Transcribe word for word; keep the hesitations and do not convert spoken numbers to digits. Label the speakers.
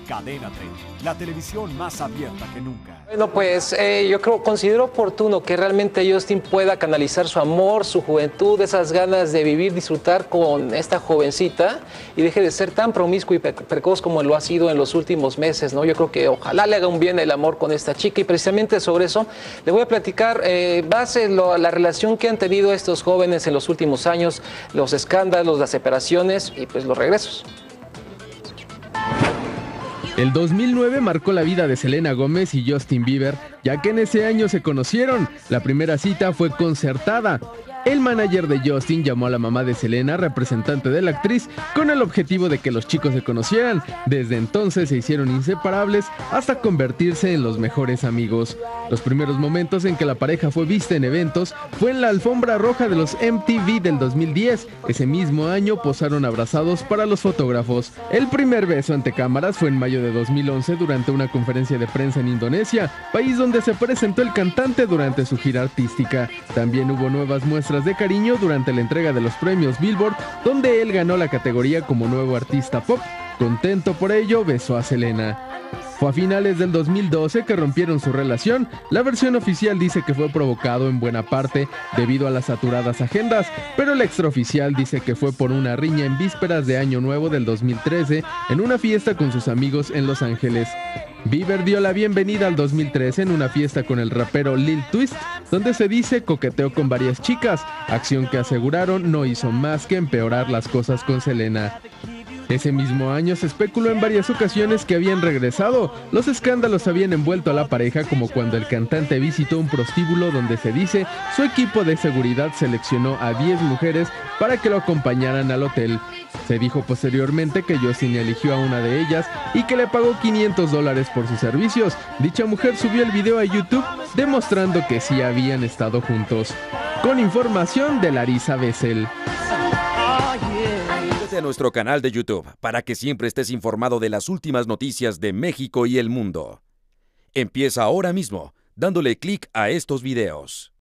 Speaker 1: Cadena treinta, la televisión más abierta que nunca.
Speaker 2: Bueno, pues eh, yo creo, considero oportuno que realmente Justin pueda canalizar su amor, su juventud, esas ganas de vivir, disfrutar con esta jovencita y deje de ser tan promiscuo y precoz como lo ha sido en los últimos meses, ¿no? Yo creo que ojalá le haga un bien el amor con esta chica y precisamente sobre eso le voy a platicar, eh, base lo, la relación que han tenido estos jóvenes en los últimos años, los escándalos, las separaciones y pues los regresos.
Speaker 3: El dos mil nueve marcó la vida de Selena Gómez y Justin Bieber, ya que en ese año se conocieron. La primera cita fue concertada. El manager de Justin llamó a la mamá de Selena, representante de la actriz, con el objetivo de que los chicos se conocieran. Desde entonces se hicieron inseparables hasta convertirse en los mejores amigos. Los primeros momentos en que la pareja fue vista en eventos fue en la alfombra roja de los M T V del dos mil diez. Ese mismo año posaron abrazados para los fotógrafos. El primer beso ante cámaras fue en mayo de dos mil once durante una conferencia de prensa en Indonesia, país donde se presentó el cantante durante su gira artística. También hubo nuevas muestras de cariño durante la entrega de los premios Billboard, donde él ganó la categoría como nuevo artista pop. Contento por ello, besó a Selena. Fue a finales del dos mil doce que rompieron su relación. La versión oficial dice que fue provocado en buena parte debido a las saturadas agendas, pero el extraoficial dice que fue por una riña en vísperas de Año Nuevo del dos mil trece en una fiesta con sus amigos en Los Ángeles. Bieber dio la bienvenida al dos mil trece en una fiesta con el rapero Lil Twist, donde se dice coqueteó con varias chicas, acción que aseguraron no hizo más que empeorar las cosas con Selena. Ese mismo año se especuló en varias ocasiones que habían regresado. Los escándalos habían envuelto a la pareja, como cuando el cantante visitó un prostíbulo donde se dice su equipo de seguridad seleccionó a diez mujeres para que lo acompañaran al hotel. Se dijo posteriormente que Justin eligió a una de ellas y que le pagó quinientos dólares por sus servicios. Dicha mujer subió el video a YouTube demostrando que sí habían estado juntos. Con información de Larisa Bessel.
Speaker 4: A nuestro canal de YouTube para que siempre estés informado de las últimas noticias de México y el mundo. Empieza ahora mismo dándole clic a estos videos.